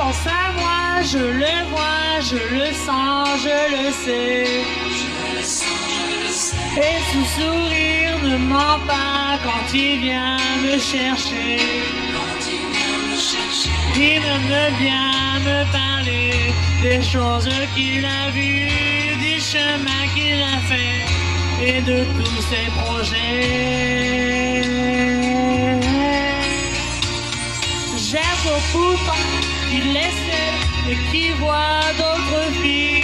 pense à moi, je le vois, je le sens, je le sais. Et son sourire ne ment pas quand il vient me chercher. Il aime bien me parler des choses qu'il a vues, du chemin qu'il a fait et de tous ses projets. J'aime beaucoup tant qu'il essaie et qu'il voit d'autres filles.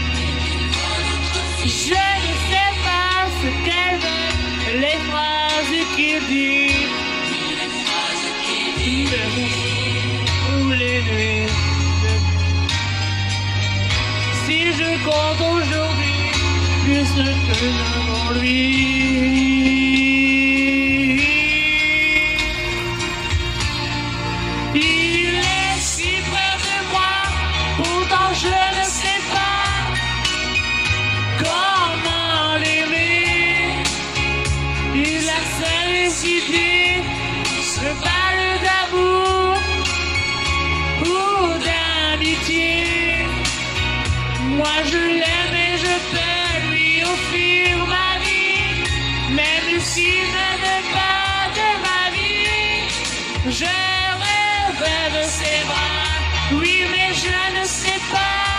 Je ne sais pas ce qu'elle veut, les phrases qu'il dit. Ou les nuits. Si je compte aujourd'hui plus que devant lui. Il est si près de moi, pourtant je ne sais pas comment l'aimer. Il a cette idée, je parle d'amour ou d'amitié. Moi je l'aime et je peux lui offrir ma vie, même s'il ne veut pas de ma vie. Je rêve de ses bras, oui mais je ne sais pas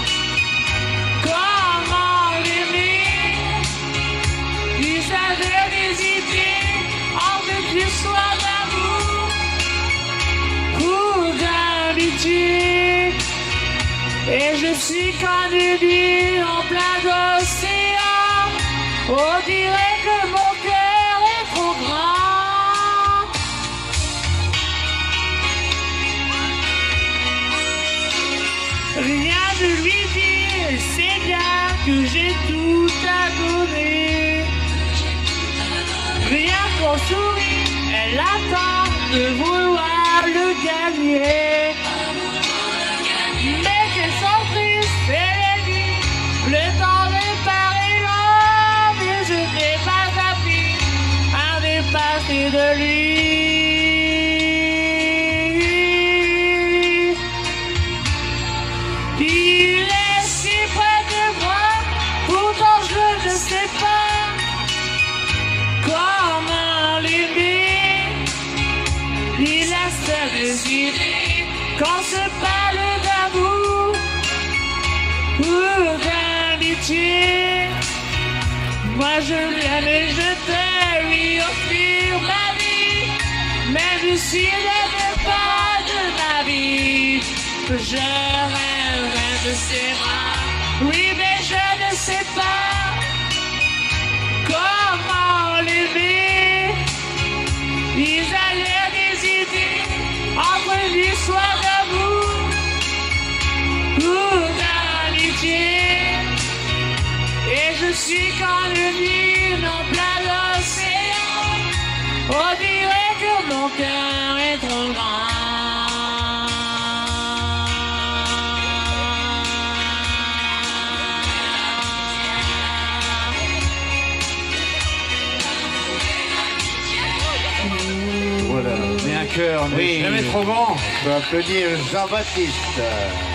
comment l'aimer. Il avait des idées entre du soir d'amour ou d'amitié. Et je suis comme une île en plein d'océan. On dirait que mon cœur est trop grand. Rien de lui dire, c'est bien que j'ai tout à donner. Rien qu'en sourit, elle attend de vouloir le gagner. Le temps n'est pas long, mais je n'ai pas appris à dépasser de lui. Il est si près de moi, pourtant je ne sais pas comment l'aimer. Il a ses idées quand se parle d'amour ou d'amitié. Moi je l'aime et je peux lui offrir ma vie, même s'il ne veut pas de ma vie. Je rêve de ses bras, oui mais je ne sais pas comment l'aimer. Ils allaient des idées entre l'histoire d'amour ou d'amitié. Et je suis comme une île en plein océan. On dirait que mon cœur est trop grand. Voilà. Mais un cœur n'est Oui. jamais trop grand. On peut applaudir Jean-Baptiste.